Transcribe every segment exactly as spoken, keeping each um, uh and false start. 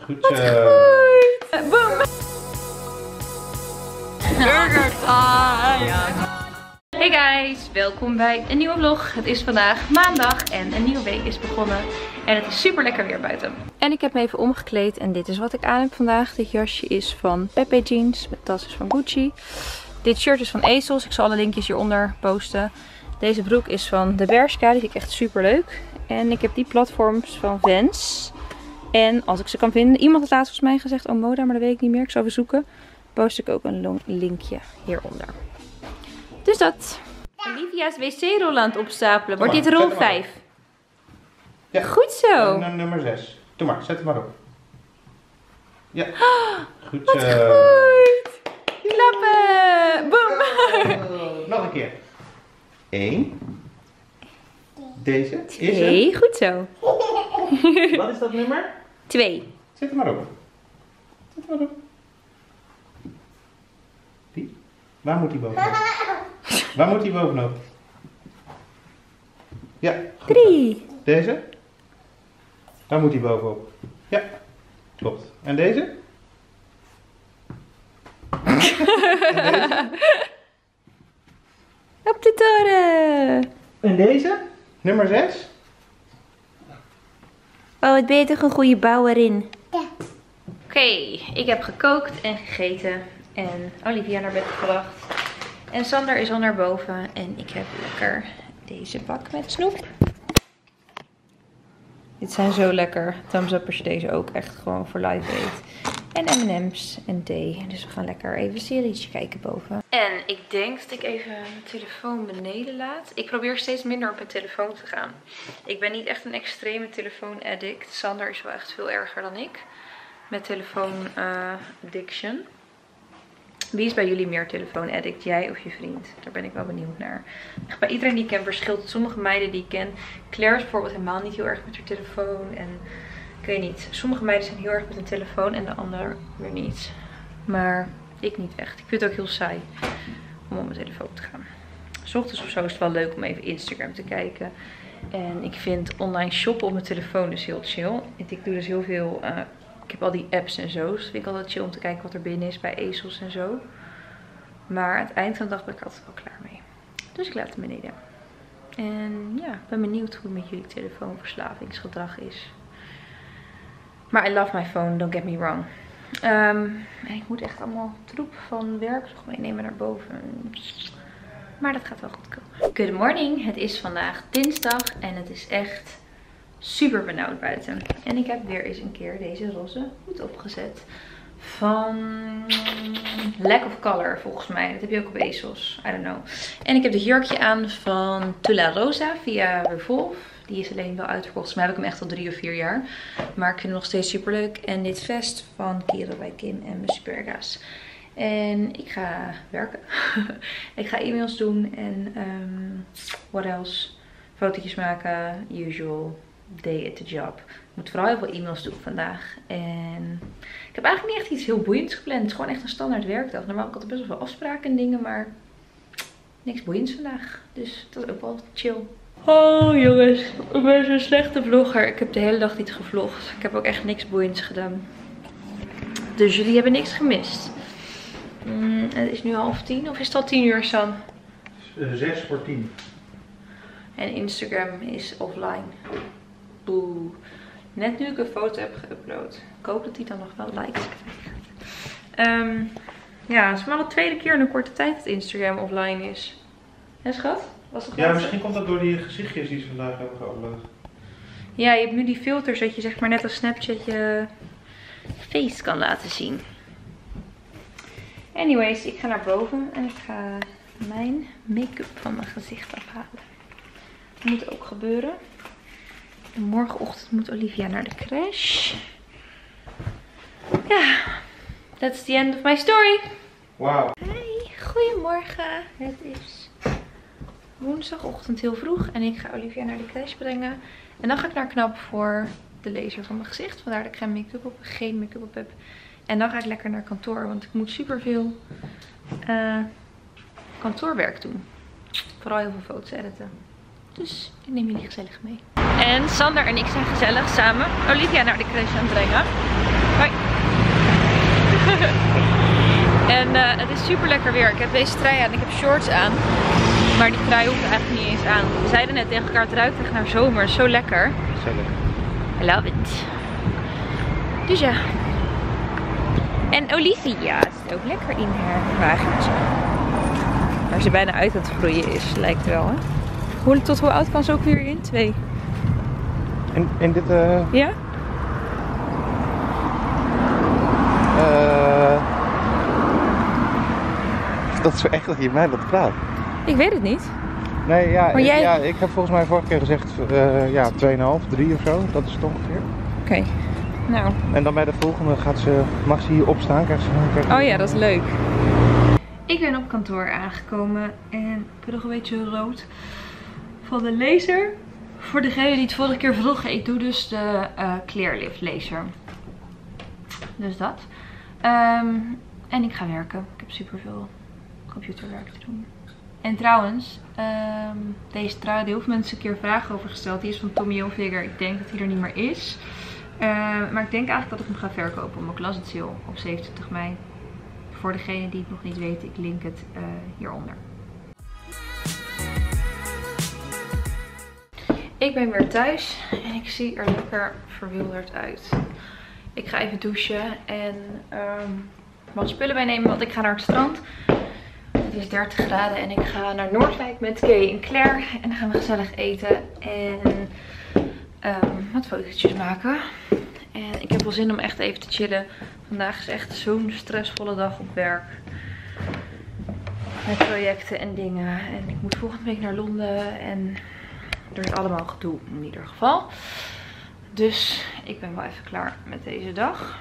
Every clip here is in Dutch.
Goed zo. Goed. Boom. Burger time. Hey guys, welkom bij een nieuwe vlog. Het is vandaag maandag en een nieuwe week is begonnen. En het is super lekker weer buiten. En ik heb me even omgekleed en dit is wat ik aan heb vandaag. Dit jasje is van Pepe Jeans, met tas is van Gucci. Dit shirt is van ASOS, ik zal alle linkjes hieronder posten. Deze broek is van de Bershka, die vind ik echt super leuk. En ik heb die platforms van Vans. En als ik ze kan vinden, iemand had laatst volgens mij gezegd, oh Moda, maar dat weet ik niet meer. Ik zal even zoeken. Post ik ook een linkje hieronder. Dus dat. Olivia's wc-rol aan het opstapelen. Wordt dit rol vijf? Ja. Goed zo. En nummer zes. Doe maar, zet hem maar op. Ja. Goed Wat zo. goed. Klappen. Boom. Nog een keer. Eén. Deze is Twee. hem. Goed zo. Wat is dat nummer? Twee. Zet hem maar op. Zet hem maar op. Die? Waar moet hij bovenop? Waar moet hij bovenop? Ja. Goed. Drie. Deze? Daar moet hij bovenop. Ja. Klopt. En deze? En deze? Op de toren. En deze? Nummer zes? Oh, wat ben je toch een goede bouwer in. Ja. Oké, okay, ik heb gekookt en gegeten. En Olivia naar bed gebracht. En Sander is al naar boven. En ik heb lekker deze bak met snoep. Dit zijn zo lekker. Thumbs up als je deze ook echt gewoon voor live eet. En M en M's en thee. Dus we gaan lekker even een serietje kijken boven. En ik denk dat ik even mijn telefoon beneden laat. Ik probeer steeds minder op mijn telefoon te gaan. Ik ben niet echt een extreme telefoon addict. Sander is wel echt veel erger dan ik. Met telefoon uh, addiction. Wie is bij jullie meer telefoon addict? Jij of je vriend? Daar ben ik wel benieuwd naar. Echt bij iedereen die ik ken verschilt het. Sommige meiden die ik ken. Claire is bijvoorbeeld helemaal niet heel erg met haar telefoon. En ik weet niet. Sommige meiden zijn heel erg met een telefoon en de ander weer niet. Maar ik niet echt. Ik vind het ook heel saai om op mijn telefoon te gaan. 's Ochtends of zo is het wel leuk om even Instagram te kijken. En ik vind online shoppen op mijn telefoon dus heel chill. Ik doe dus heel veel... Uh, ik heb al die apps en zo. Dus dat vind ik altijd chill om te kijken wat er binnen is bij ASOS en zo. Maar aan het eind van de dag ben ik altijd wel klaar mee. Dus ik laat hem beneden. En ja, ik ben benieuwd hoe het met jullie telefoonverslavingsgedrag is. Maar I love my phone, don't get me wrong. Um, en ik moet echt allemaal troep van werk nog meenemen naar boven. Maar dat gaat wel goed komen. Good morning, het is vandaag dinsdag en het is echt super benauwd buiten. En ik heb weer eens een keer deze roze hoed opgezet. Van Lack of Color volgens mij. Dat heb je ook op ASOS. I don't know. En ik heb dit jurkje aan van Tula Rosa via Revolve. Die is alleen wel uitverkocht. Volgens mij heb ik hem echt al drie of vier jaar. Maar ik vind hem nog steeds super leuk. En dit vest van Kiro bij Kim en mijn Superga's. En ik ga werken. Ik ga e-mails doen. En um, what else? Fotootjes maken. Usual day at the job. Ik moet vooral heel veel e-mails doen vandaag. En ik heb eigenlijk niet echt iets heel boeiends gepland. Het is gewoon echt een standaard werkdag. Normaal heb ik altijd best wel veel afspraken en dingen. Maar niks boeiends vandaag. Dus dat is ook wel chill. Oh jongens, ik ben zo'n slechte vlogger. Ik heb de hele dag niet gevlogd. Ik heb ook echt niks boeiends gedaan. Dus jullie hebben niks gemist. Mm, het is nu half tien of is het al tien uur, San? Zes voor tien. En Instagram is offline. Boe. Net nu ik een foto heb geüpload. Ik hoop dat die dan nog wel likes krijgt. Um, ja, het is maar de tweede keer in een korte tijd dat Instagram offline is. Hè schat? Was het Ja, misschien komt dat door die gezichtjes die ze vandaag hebben geüpload. Ja, je hebt nu die filters dat je zeg maar net als Snapchat je face kan laten zien. Anyways, ik ga naar boven en ik ga mijn make-up van mijn gezicht afhalen. Dat moet ook gebeuren. En morgenochtend moet Olivia naar de crash. Ja, that's the end of my story. Wauw. Hey, goedemorgen. Het is woensdagochtend heel vroeg en ik ga Olivia naar de crash brengen. En dan ga ik naar Knap voor de laser van mijn gezicht. Vandaar dat ik geen make-up op, geen make-up op heb. En dan ga ik lekker naar kantoor, want ik moet super veel uh, kantoorwerk doen. Vooral heel veel foto's editen. Dus ik neem jullie gezellig mee. En Sander en ik zijn gezellig samen Olivia naar de crash aan het brengen. Hoi. En uh, het is super lekker weer. Ik heb deze trui aan. Ik heb shorts aan. Maar die trui hoeft eigenlijk niet eens aan. We zeiden net tegen elkaar, het ruikt echt naar zomer. Zo lekker. Gezellig. I love it. Dus ja. En Olivia zit ook lekker in haar wagentje. Waar ze bijna uit aan het groeien is, lijkt wel, hè? Hoe, tot hoe oud kan ze ook weer in? Twee. En, en dit... Uh... Ja? Uh... Dat is zo echt dat je mij dat praat. Ik weet het niet. Nee, ja, maar jij... ja, ik heb volgens mij vorige keer gezegd, uh, ja, twee komma vijf, drie of zo. Dat is het ongeveer. Oké. Okay. Nou. En dan bij de volgende gaat ze, mag ze hier opstaan. Krijgt ze, krijgt ze oh ja, dat is leuk. Ik ben op kantoor aangekomen en ik ben nog een beetje rood van de laser. Voor degene die het vorige keer vroegen, ik doe dus de uh, Clearlift laser. Dus dat. Um, en ik ga werken. Ik heb super veel computerwerk te doen. En trouwens, um, deze trui, daar heel veel mensen een keer vragen over gesteld. Die is van Tommy Hilfiger. Ik denk dat hij er niet meer is. Uh, maar ik denk eigenlijk dat ik hem ga verkopen op mijn closet sale op zevenentwintig mei. Voor degene die het nog niet weet, ik link het uh, hieronder. Ik ben weer thuis en ik zie er lekker verwilderd uit. Ik ga even douchen en um, wat spullen meenemen, want ik ga naar het strand. Het is dertig graden en ik ga naar Noordwijk met Kay en Claire. En dan gaan we gezellig eten en um, wat fotootjes maken. En ik heb wel zin om echt even te chillen. Vandaag is echt zo'n stressvolle dag op werk. Met projecten en dingen. En ik moet volgende week naar Londen. En er is allemaal gedoe in ieder geval. Dus ik ben wel even klaar met deze dag.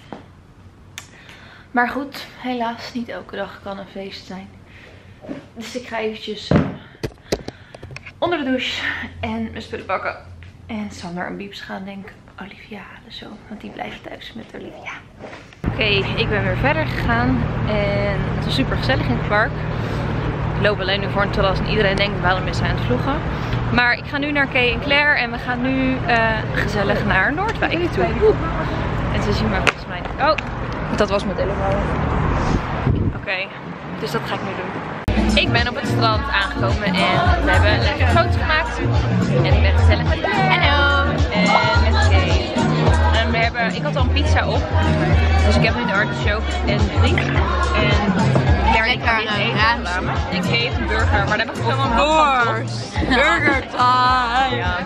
Maar goed, helaas niet elke dag kan een feest zijn. Dus ik ga eventjes uh, onder de douche en mijn spullen pakken. En Sander en Biebs gaan denk ik Olivia halen zo. Want die blijft thuis met Olivia. Oké, okay, ik ben weer verder gegaan. En het was super gezellig in het park. Ik loop alleen nu voor een terras en iedereen denkt waarom is hij aan het vloggen. Maar ik ga nu naar Kay en Claire en we gaan nu uh, gezellig naar Noordwijk toe. Oeh. En ze zien me volgens mij niet. Oh, dat was mijn telefoon. Oké, okay, dus dat ga ik nu doen. Ik ben op het strand aangekomen en we hebben lekker foto's gemaakt. En ik ben gezellig met Hallo. En met Kay. En we hebben, ik had al een pizza op. Dus ik heb nu de artichook en friet. En Claire, ik ga niet eten. Ik eet een burger, maar daar heb ik gewoon een borst. Burger time! Ja.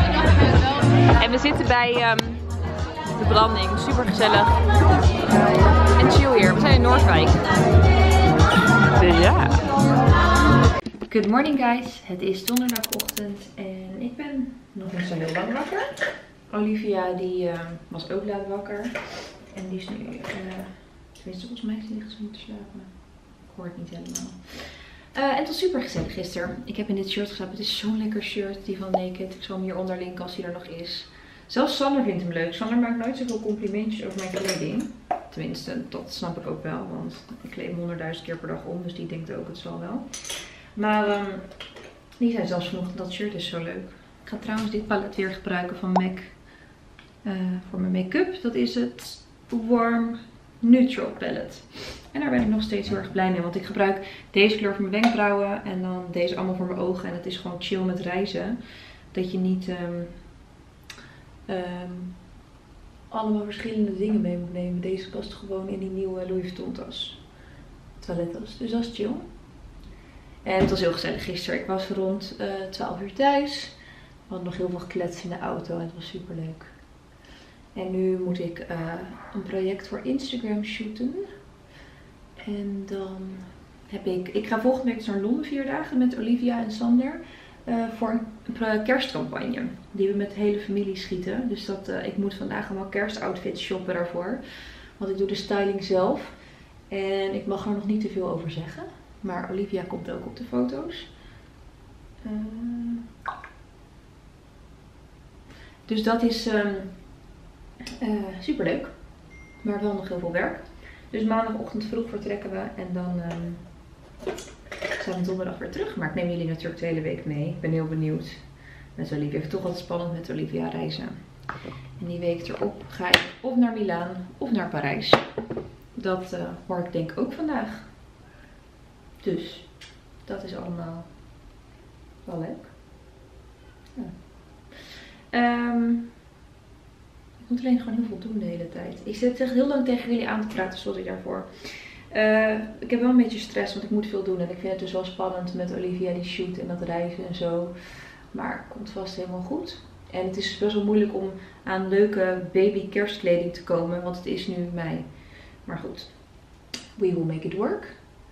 En we zitten bij um, de branding. Super gezellig. En chill hier. We zijn in Noordwijk. Dus ja. Good morning guys. Het is donderdagochtend en ik ben nog niet zo heel lang wakker. Olivia die uh, was ook laat wakker. En die is nu, uh, tenminste volgens mij is die gezond te slapen. Ik hoor het niet helemaal. Uh, en het was super gezellig gisteren. Ik heb in dit shirt geslapen. Het is zo'n lekker shirt, die van Naked. Ik zal hem hieronder linken als hij er nog is. Zelfs Sander vindt hem leuk. Sander maakt nooit zoveel complimentjes over mijn kleding. Tenminste, dat snap ik ook wel. Want ik kleed hem honderdduizend keer per dag om. Dus die denkt ook, het zal wel. Maar um, die zei zelfs vanochtend, dat shirt is zo leuk. Ik ga trouwens dit palet weer gebruiken van MAC. Uh, voor mijn make-up. Dat is het Warm Neutral Palette. En daar ben ik nog steeds heel erg blij mee. Want ik gebruik deze kleur voor mijn wenkbrauwen. En dan deze allemaal voor mijn ogen. En het is gewoon chill met reizen. Dat je niet um, um, allemaal verschillende dingen mee moet nemen. Deze past gewoon in die nieuwe Louis Vuitton tas. Toilettas. Dus dat is chill. En het was heel gezellig gisteren. Ik was rond uh, twaalf uur thuis. We hadden nog heel veel gekletst in de auto. En het was super leuk. En nu moet ik uh, een project voor Instagram shooten. En dan heb ik... Ik ga volgende week naar Londen vier dagen met Olivia en Sander. Uh, voor een kerstcampagne. Die we met de hele familie schieten. Dus dat, uh, ik moet vandaag allemaal kerstoutfits shoppen daarvoor. Want ik doe de styling zelf. En ik mag er nog niet te veel over zeggen. Maar Olivia komt ook op de foto's. Uh, dus dat is um, uh, super leuk. Maar wel nog heel veel werk. Dus maandagochtend vroeg vertrekken we. En dan um, zijn we donderdag weer terug. Maar ik neem jullie natuurlijk de hele week mee. Ik ben heel benieuwd met Olivia. Ik vind het toch altijd spannend met Olivia reizen. En die week erop ga ik of naar Milaan of naar Parijs. Dat uh, hoor ik denk ook vandaag. Dus dat is allemaal wel leuk. Ja. Um, ik moet alleen gewoon heel veel doen de hele tijd. Ik zit echt heel lang tegen jullie aan te praten, sorry daarvoor. Uh, ik heb wel een beetje stress, want ik moet veel doen. En ik vind het dus wel spannend met Olivia die shoot en dat reizen en zo. Maar het komt vast helemaal goed. En het is best wel moeilijk om aan leuke baby kerstkleding te komen, want het is nu mei. Maar goed, we will make it work.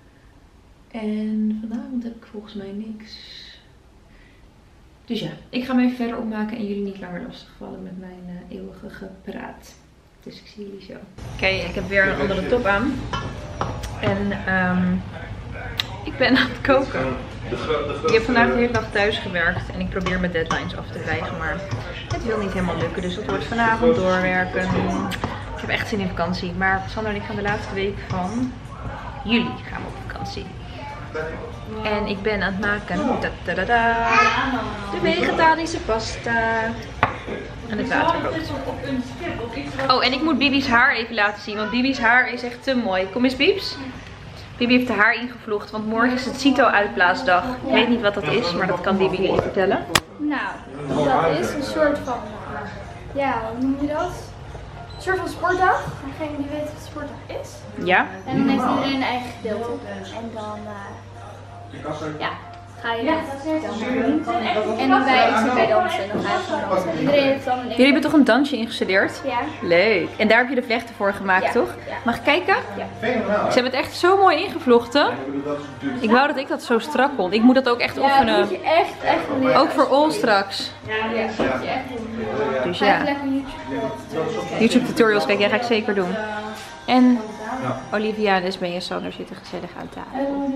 En vanavond heb ik volgens mij niks. Dus ja, ik ga me even verder opmaken en jullie niet langer lastigvallen met mijn uh, eeuwige gepraat. Dus ik zie jullie zo. Oké, okay, ik heb weer een andere top aan. En um, ik ben aan het koken. Ik heb vandaag de hele dag thuis gewerkt en ik probeer mijn deadlines af te krijgen, maar het wil niet helemaal lukken. Dus dat wordt vanavond doorwerken. Ik heb echt zin in vakantie, maar Sander en ik gaan de laatste week van juli gaan we op vakantie. En ik ben aan het maken da, da, da, da, de vegetarische pasta. En het water kookt. Oh, en ik moet Bibi's haar even laten zien, want Bibi's haar is echt te mooi. Kom eens, Bibs. Bibi heeft de haar ingevlocht, want morgen is het Cito uitblaasdag. Ik weet niet wat dat is, maar dat kan Bibi jullie vertellen. Nou, dat is een soort van, ja, hoe noem je dat? Een soort van sportdag. Degene die weet wat sportdag is. Ja. En dan heeft iedereen een eigen gedeelte. En dan, uh, ja, ga je dan doen. En dan bij iets bij dansen. En dan ga je gewoon dansen. Iedereen heeft dan een Jullie hebben toch een dansje ingestudeerd? Ja. Leuk. En daar heb je de vlechten voor gemaakt, ja. toch? Ja. Mag ik kijken? Ja. Ze hebben het echt zo mooi ingevlochten. Ik wou dat ik dat zo strak kon. Ik moet dat ook echt oefenen. Ja, dat moet je echt, echt leren. Ook voor Ol straks. Ja, dat moet je echt doen. Dus Ga ja. even lekker YouTube YouTube tutorials kijken, ja, ga ik zeker doen. En Olivia en dus ben je Sander zitten gezellig aan tafel.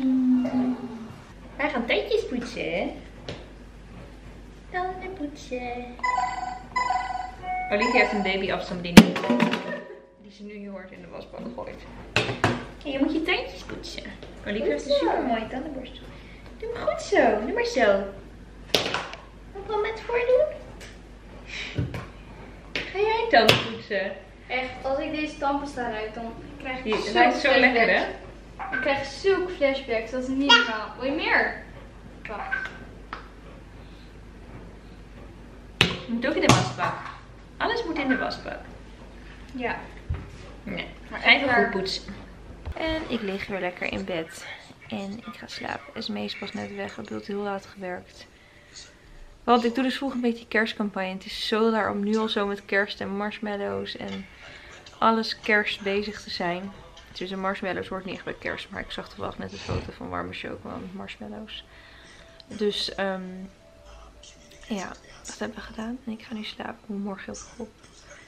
Wij gaan tandjes poetsen. Tanden poetsen. Olivia heeft een babyafstandsbediening die ze nu hoort in de wasbak gooit. En je moet je tandjes poetsen. Olivia heeft een super mooie tandenborstel. Doe maar goed zo, doe maar zo. Nog wel met voordoen? Ga jij tanden poetsen? Echt, als ik deze tandpasta ruik, dan krijg ik Die zulke ruikt zo flashbacks. lekker, hè? Ik krijg zulke flashbacks, dat is niet normaal. Wil je meer? Wacht. Moet ook in de wasbak. Alles moet in de wasbak. Ja. Nee, maar ga even goed poetsen. En ik lig weer lekker in bed. En ik ga slapen. Esmee is pas net weg. We hebben heel laat gewerkt. Want ik doe dus volgende week die kerstcampagne. Het is zo raar om nu al zo met kerst en marshmallows en alles kerst bezig te zijn. Dus een marshmallows hoort niet echt bij kerst. Maar ik zag toevallig net een foto van warme chocola met marshmallows. Dus um, ja, dat hebben we gedaan. En ik ga nu slapen. Ik moet morgen heel vroeg op.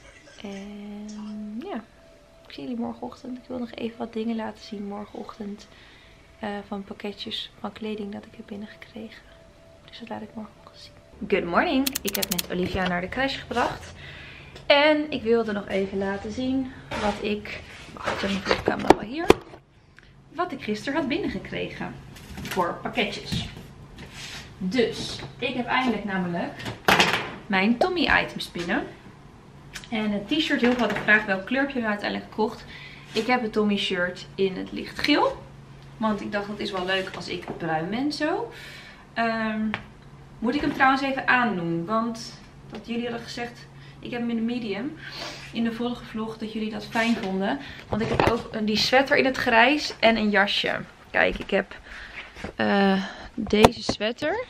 En ja, ik zie jullie morgenochtend. Ik wil nog even wat dingen laten zien morgenochtend. Uh, van pakketjes van kleding dat ik heb binnengekregen. Dus dat laat ik morgenochtend zien. Good morning. Ik heb net Olivia naar de crash gebracht. En ik wilde nog even laten zien wat ik... Wacht, ik heb mijn vlogcamera wel hier. Wat ik gisteren had binnengekregen. Voor pakketjes. Dus, ik heb eindelijk namelijk mijn Tommy items binnen. En het t-shirt, heel veel hadden gevraagd welk kleur heb je nou uiteindelijk gekocht. Ik heb het Tommy shirt in het lichtgeel. Want ik dacht dat is wel leuk als ik bruin ben zo. Um, moet ik hem trouwens even aandoen. Want dat jullie hadden gezegd, ik heb hem in de medium. In de vorige vlog dat jullie dat fijn vonden. Want ik heb ook een, die sweater in het grijs en een jasje. Kijk, ik heb uh, deze sweater.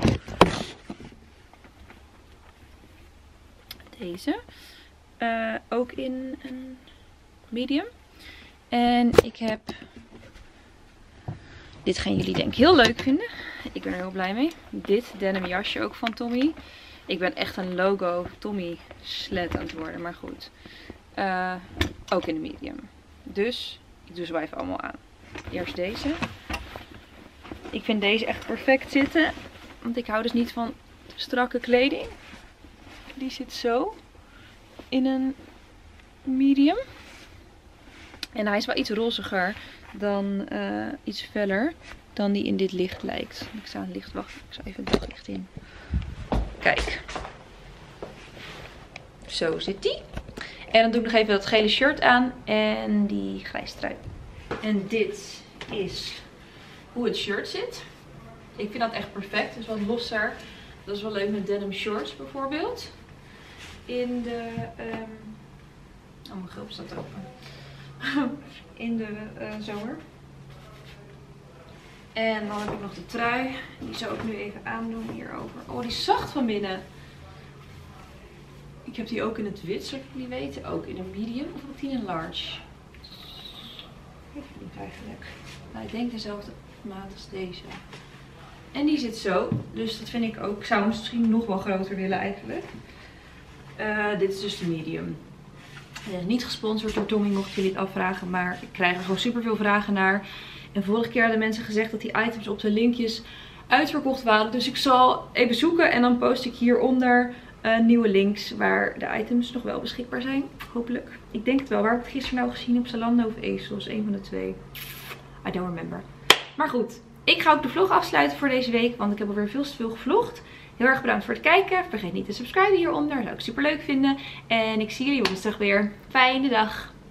Deze. Uh, ook in een medium. En ik heb... Dit gaan jullie denk ik heel leuk vinden. Ik ben er heel blij mee. Dit denim jasje ook van Tommy. Ik ben echt een logo Tommy sled aan het worden. Maar goed. Uh, ook in de medium. Dus ik doe ze wel even allemaal aan. Eerst deze. Ik vind deze echt perfect zitten. Want ik hou dus niet van strakke kleding. Die zit zo. In een medium. En hij is wel iets roziger dan uh, iets feller dan die in dit licht lijkt. Ik sta aan het licht wachten. Ik zal even het daglicht in. Kijk. Zo zit die. En dan doe ik nog even dat gele shirt aan en die grijze trui. En dit is hoe het shirt zit. Ik vind dat echt perfect. Het is wat losser. Dat is wel leuk met denim shorts bijvoorbeeld. In de... Um... Oh, mijn gulp staat open. In de uh, zomer. En dan heb ik nog de trui. Die zou ik nu even aandoen hierover. Oh, die is zacht van binnen. Ik heb die ook in het wit, zoals jullie weten. Ook in een medium of heb ik die in een large? Ik weet het niet eigenlijk. Nou, ik denk dezelfde maat als deze. En die zit zo. Dus dat vind ik ook. Ik zou hem misschien nog wel groter willen eigenlijk. Uh, dit is dus de medium. Uh, niet gesponsord door Tommy, mochten jullie het afvragen. Maar ik krijg er gewoon super veel vragen naar. En vorige keer hadden mensen gezegd dat die items op de linkjes uitverkocht waren. Dus ik zal even zoeken en dan post ik hieronder uh, nieuwe links waar de items nog wel beschikbaar zijn. Hopelijk. Ik denk het wel. Waar heb ik het gisteren nou gezien? Op Zalando of ASOS? Een van de twee. I don't remember. Maar goed. Ik ga ook de vlog afsluiten voor deze week. Want ik heb alweer veel te veel gevlogd. Heel erg bedankt voor het kijken. Vergeet niet te subscriben hieronder. Dat zou ik super leuk vinden. En ik zie jullie woensdag weer. Fijne dag.